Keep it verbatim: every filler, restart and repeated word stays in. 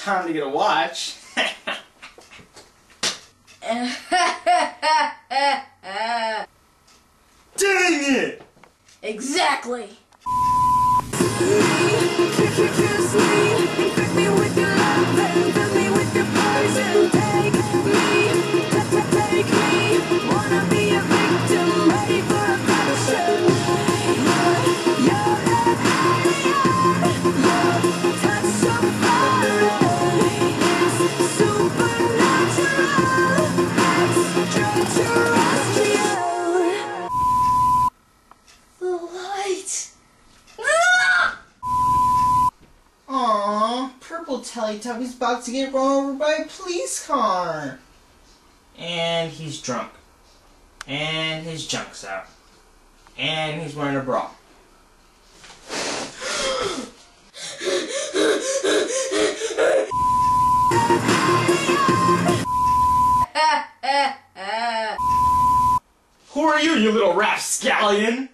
time to get a watch. Dang it! Exactly. Aww, purple Teletubby's about to get run over by a police car. And he's drunk. And his junk's out. And he's wearing a bra. Who are you, you little rapscallion?